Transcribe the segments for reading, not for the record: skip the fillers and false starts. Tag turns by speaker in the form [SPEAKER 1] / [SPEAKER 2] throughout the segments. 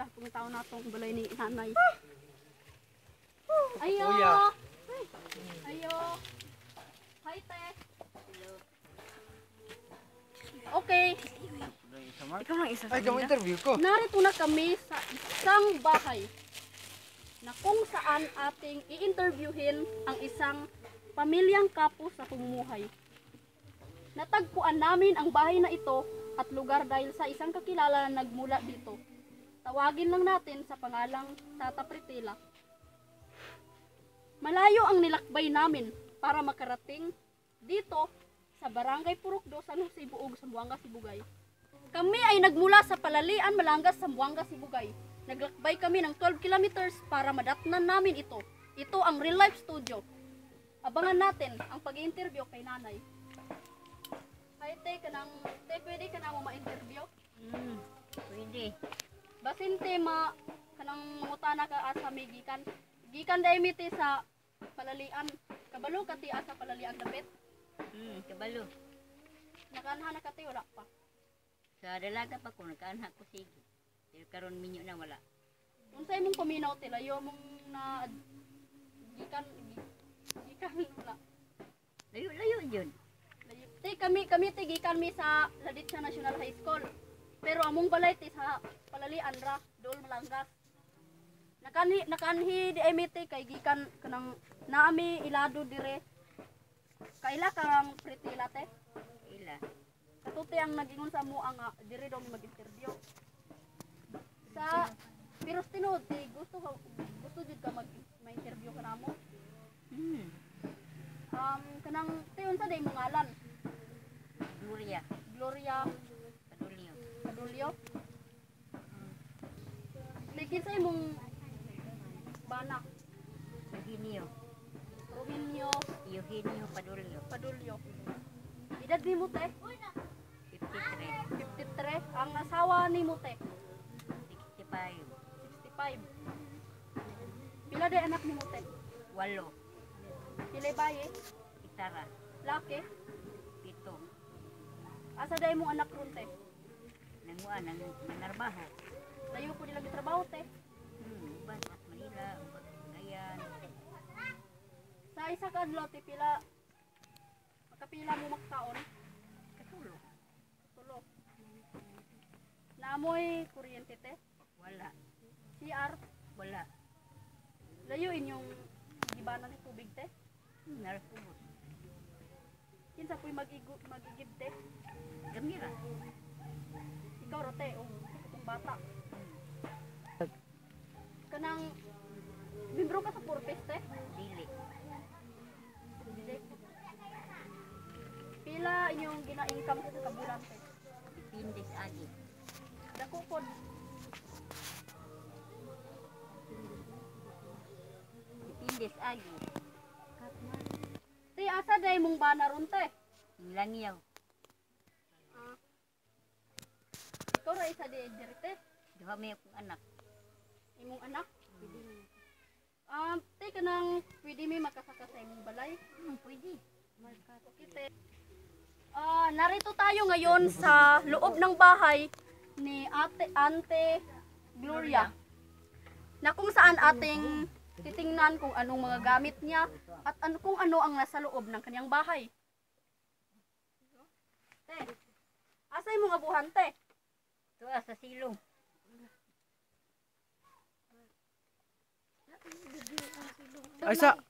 [SPEAKER 1] Kung tao na itong balay ni nanay. Ayo! Ayo! Hi, te! Okay.
[SPEAKER 2] Ikaw lang isa.
[SPEAKER 3] Ay, kamo interview ko.
[SPEAKER 1] Narito na kami sa isang bahay na kung saan ating i-interviewin ang isang pamilyang kapo sa pamumuhay. Natagpuan namin ang bahay na ito at lugar dahil sa isang kakilala na nagmula dito. Tawagin lang natin sa pangalang Tata Pritila. Malayo ang nilakbay namin para makarating dito sa Barangay Purukdo, San Jose Buog, Zamboanga, Sibugay. Kami ay nagmula sa Palalian, Malangas, Zamboanga, Sibugay. Naglakbay kami ng 12 kilometers para madatnan namin ito. Ito ang real life studio. Abangan natin ang pag-i-interview kay nanay. Ay, te, pwede ka na mo ma-interview?
[SPEAKER 2] Pwede.
[SPEAKER 1] Basin te, kanang mangutana ka asa may gikan. Gikan dahil miti sa Palalian. Kabalo ka ti asa Palalian dapit.
[SPEAKER 2] Kabalo.
[SPEAKER 1] Nakanha na ka ti, wala pa.
[SPEAKER 2] Sa dalaga pa ko, nakaanha ko sige. Pero karon minyo na wala.
[SPEAKER 1] Unsay mong paminaw ti, layo mong na gikan wala.
[SPEAKER 2] Layo yun.
[SPEAKER 1] Te, kami tigikan mi sa Laditsa National High School. Pero among balay ti sa Palalian ra, Dol Malangas. Nakanhi di emite kay gikan kanang naami ilado dire. Kaila kang Pritila te.
[SPEAKER 2] Ila.
[SPEAKER 1] Katuti ang nagingon sa mo ang dire daw mag-interview. Sa pero tinuod ti gusto jud ka ma-interview ka namo. Kanang ti unsa day mo ngalan? Gloria Padulyo. Ligid sa imong banak.
[SPEAKER 2] Eugenio
[SPEAKER 1] Padulyo. Edad ni mo te?
[SPEAKER 2] 53.
[SPEAKER 1] 53. Ang asawa ni mo te?
[SPEAKER 2] 65.
[SPEAKER 1] 65. Pila day anak ni mo te?
[SPEAKER 2] 8.
[SPEAKER 1] Pila baye?
[SPEAKER 2] Itara.
[SPEAKER 1] Laki?
[SPEAKER 2] 7.
[SPEAKER 1] Asa day mong anak ron te?
[SPEAKER 2] Nanguan, nanarbaho.
[SPEAKER 1] Layo po nila gitrabaho te.
[SPEAKER 2] Uban, at Manila, uban, Gayan.
[SPEAKER 1] Sa isa ka adlaw te pila makapila mo maktaon?
[SPEAKER 2] Katulo.
[SPEAKER 1] Tulo. Naamoy kuryente te?
[SPEAKER 2] Wala.
[SPEAKER 1] CR?
[SPEAKER 2] Wala.
[SPEAKER 1] Layo inyong gibanan ng tubig te?
[SPEAKER 2] Narapubot.
[SPEAKER 1] Kinsa po'y magigib te?
[SPEAKER 2] Gamira.
[SPEAKER 1] Ikaw rote, itong bata. Kanang membro ka sa purpose te?
[SPEAKER 2] Dili.
[SPEAKER 1] Dili. Pila inyong gina-income sa kabulan te?
[SPEAKER 2] Dipindi sa agi.
[SPEAKER 1] Dako pod.
[SPEAKER 2] Dipindi sa agi.
[SPEAKER 1] Te, asa day mong bana ron te?
[SPEAKER 2] Langyaw.
[SPEAKER 1] Ikaw ra isa di dirite?
[SPEAKER 2] Duha may akong anak.
[SPEAKER 1] Imong anak? Te, kanang pwede may makasaka sa imong balay?
[SPEAKER 2] Pwede.
[SPEAKER 1] Okay, te. Narito tayo ngayon sa loob ng bahay ni Ante Gloria. Na kung saan ating titingnan kung anong mga gamit niya at kung ano ang nasa loob ng kanyang bahay. Te, asa imong abuhan te?
[SPEAKER 2] Tuwa sa silong.
[SPEAKER 3] Ay, sa...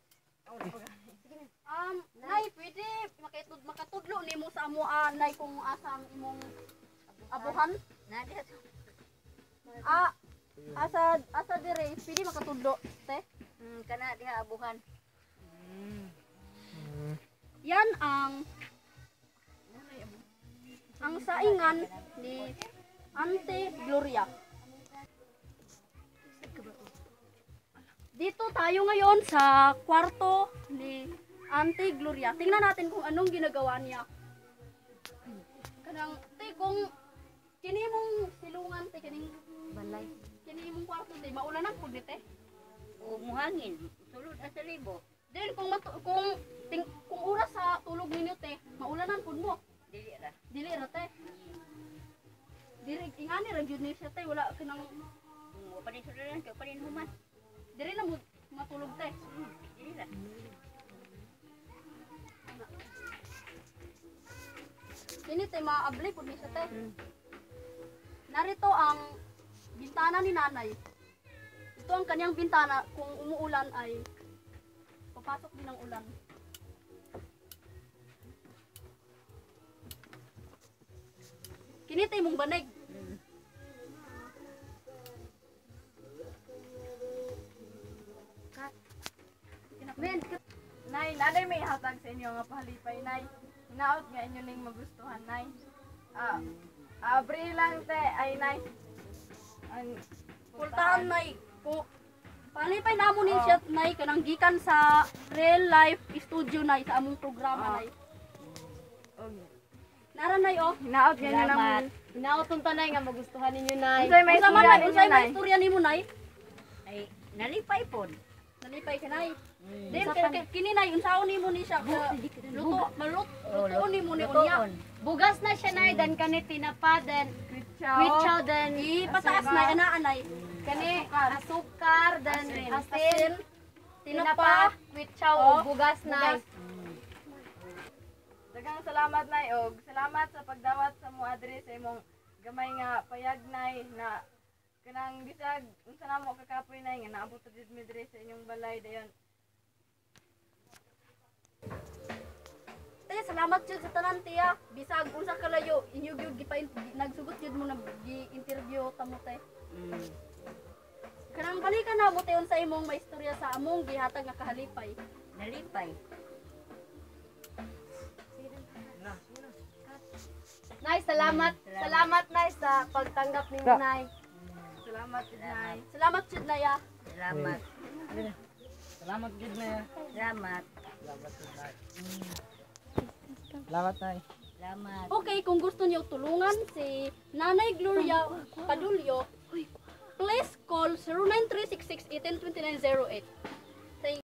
[SPEAKER 1] Nay, pwede makatudlo ni mo sa amo nay kung asa ang imong abuhan?
[SPEAKER 2] Nada.
[SPEAKER 1] Asa dire, pwede makatudlo, te?
[SPEAKER 2] Kana diha abuhan.
[SPEAKER 1] Yan ang saingan ni Ante Gloria. Dito tayo ngayon sa kwarto ni Ante Gloria. Tingnan natin kung anong ginagawa niya. Kanang te kung kini mong silungan te kining
[SPEAKER 2] Balay.
[SPEAKER 1] kini mong kwarto te maulanan pud te.
[SPEAKER 2] O muhangin. Sulod na sa libo.
[SPEAKER 1] Then kung oras sa tulog ninyo te, maulanan pud mo.
[SPEAKER 2] Dili ra.
[SPEAKER 1] Dili ra te. Dili ingani ra gyud ni siya te, wala kanang
[SPEAKER 2] panisularan ka panin human.
[SPEAKER 1] Diri na mo matulog te.
[SPEAKER 2] Dili ra.
[SPEAKER 1] Kini tay maabli pud ni sa te. Narito ang bintana ni nanay. Ito ang kanyang bintana. Kung umuulan ay papasok din ang ulan. Kinitay mong banig.
[SPEAKER 4] Men, nay, nanay may hatag sa inyo nga pahalipay, nay. Hinaot nga inyo ning magustuhan, nay. Abri lang te, ay nay. Ang
[SPEAKER 1] Kultaan nay. Kung palipay namo ni siya nay kanang gikan sa real life studio nay sa among programa nay. Nara nay oh.
[SPEAKER 4] hinaot nga inyo nang
[SPEAKER 2] Salamat.
[SPEAKER 4] hinaot unta nay nga magustuhan ninyo, nay.
[SPEAKER 1] Unsay may
[SPEAKER 4] istorya ninyo,
[SPEAKER 1] unsay may
[SPEAKER 4] nay?
[SPEAKER 1] istorya nimo nay?
[SPEAKER 2] Ay nalipay pod.
[SPEAKER 1] Nalipay ka nay.
[SPEAKER 2] Mm.
[SPEAKER 1] Then kini nay unsaon nimo ni siya luto lutoon nimo ni unya.
[SPEAKER 2] Lutoon.
[SPEAKER 4] Bugas na siya, nay, dan kani tinapa, dan kwitsaw, dan
[SPEAKER 1] Ipataas nay anaan nay.
[SPEAKER 4] kani asukar, dan
[SPEAKER 1] Asin,
[SPEAKER 4] asin,
[SPEAKER 1] tinapa,
[SPEAKER 4] kwitsaw,
[SPEAKER 1] oh,
[SPEAKER 4] bugas, nay.
[SPEAKER 1] bugas.
[SPEAKER 4] Daghang salamat, nay, og salamat sa pagdawat sa mo adre sa imong gamay nga payag, nay, na kanang bisag unsa namo kakapoy, nay, nga naabot ta jud mi diri sa inyong balay dayon.
[SPEAKER 1] Tay salamat jud sa tanan tiya. Bisag unsa kalayo inyo gyud nagsugot jud mo na gi-interview ta mo tay.
[SPEAKER 2] Mm.
[SPEAKER 1] Kanang balikan na mo tayon sa imong maistorya sa among gihatag nga kahalipay.
[SPEAKER 2] Nalipay.
[SPEAKER 4] Nay, salamat. Salamat, nay, sa pagtanggap ninyo, nay. Salamat, nay.
[SPEAKER 1] Salamat jud na ya.
[SPEAKER 2] Salamat.
[SPEAKER 3] Salamat gid na.
[SPEAKER 2] Salamat.
[SPEAKER 3] Salamat tay.
[SPEAKER 2] Salamat.
[SPEAKER 1] Okay, kung gusto niyo tulungan si Nanay Gloria Padulyo, please call 09366 182908.